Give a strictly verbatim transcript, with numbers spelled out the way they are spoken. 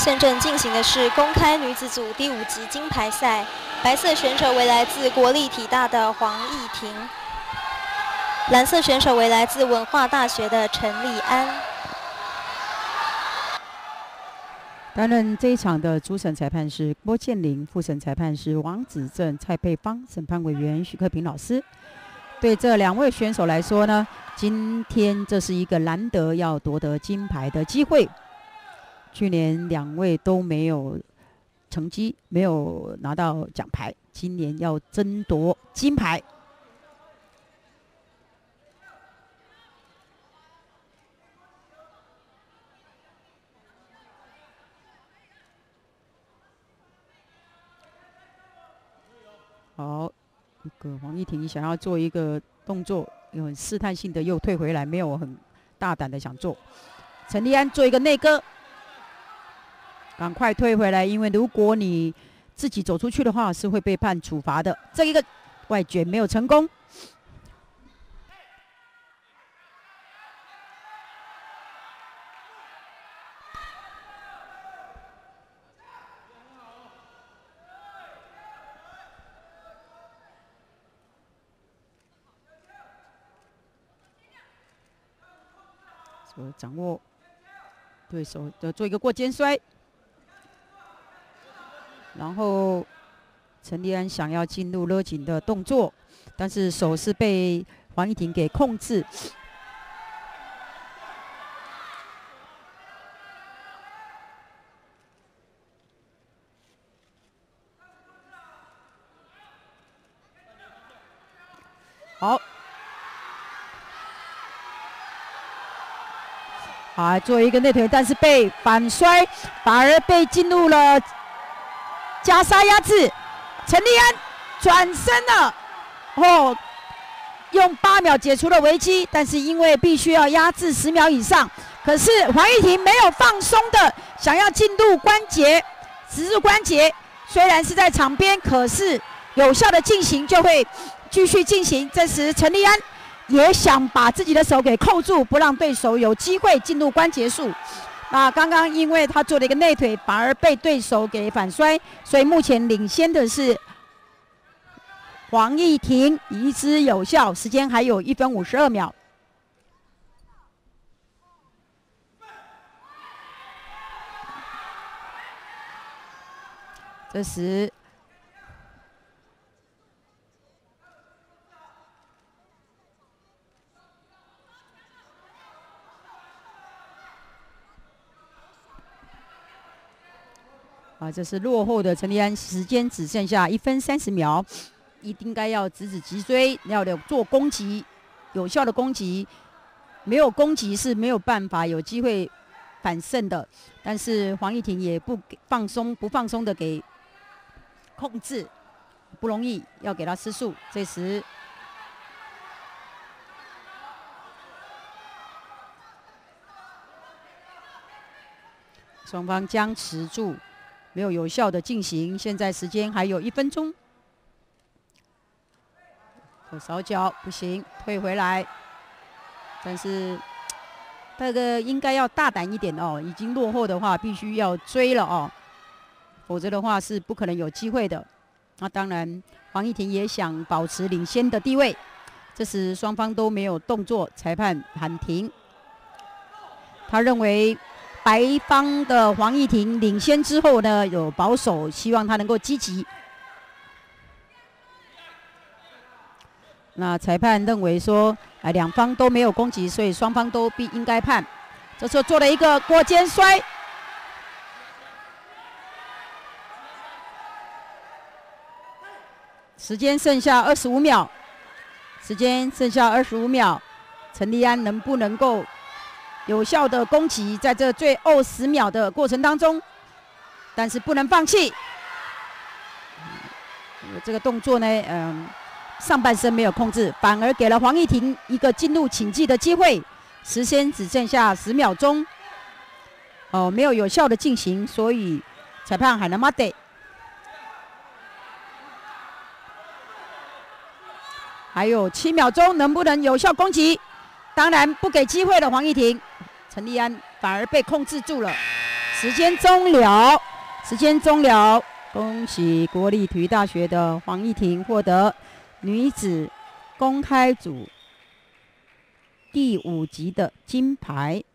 现正进行的是公开女子组第五级金牌赛，白色选手为来自国立体大的黄义婷，蓝色选手为来自文化大学的陈丽安。 担任这一场的主审裁判是郭建林，副审裁判是王子正、蔡佩芳，审判委员许克平老师。对这两位选手来说呢，今天这是一个难得要夺得金牌的机会。去年两位都没有成绩，没有拿到奖牌，今年要争夺金牌。好，那个黄义婷想要做一个动作，有很试探性的又退回来，没有很大胆的想做。陈丽安做一个内割。赶快退回来，因为如果你自己走出去的话，是会被判处罚的。这一个外卷没有成功。所以掌握对手的做一个过肩摔。然后陈丽安想要进入勒紧的动作，但是手是被黄义婷给控制。好，好，做一个内腿，但是被反摔，反而被进入了加沙压制。陈丽安转身了，哦，用八秒解除了危机，但是因为必须要压制十秒以上，可是黄义婷没有放松的想要进入关节，植入关节，虽然是在场边，可是有效的进行就会继续进行。这时陈丽安也想把自己的手给扣住，不让对手有机会进入关节数。那刚刚因为他做了一个内腿，反而被对手给反摔，所以目前领先的是黄义婷，移之有效，时间还有一分五十二秒。这时啊，这是落后的陈丽安，时间只剩下一分三十秒，应该要直指脊椎，要有做攻击，有效的攻击，没有攻击是没有办法有机会反胜的。但是黄义婷也不放松，不放松的给控制，不容易，要给他吃素。这时双方僵持住。没有有效的进行，现在时间还有一分钟。扫脚不行，退回来。但是这个应该要大胆一点哦，已经落后的话，必须要追了哦，否则的话是不可能有机会的。那当然，黄义婷也想保持领先的地位。这时双方都没有动作，裁判喊停。他认为白方的黄义婷领先之后呢，有保守，希望他能够积极。那裁判认为说，哎，两方都没有攻击，所以双方都必应该判。这时候做了一个过肩摔，时间剩下二十五秒，时间剩下二十五秒，陈丽安能不能够有效的攻击，在这最后十秒的过程当中，但是不能放弃。嗯、这个动作呢，嗯，上半身没有控制，反而给了黄义婷一个进入请技的机会。时间只剩下十秒钟，哦，没有有效的进行，所以裁判喊了马得。还有七秒钟，能不能有效攻击？当然不给机会了，黄义婷。陈丽安反而被控制住了， 时间终了，时间终了，恭喜国立体育大学的黄义婷获得女子公开组第五级的金牌。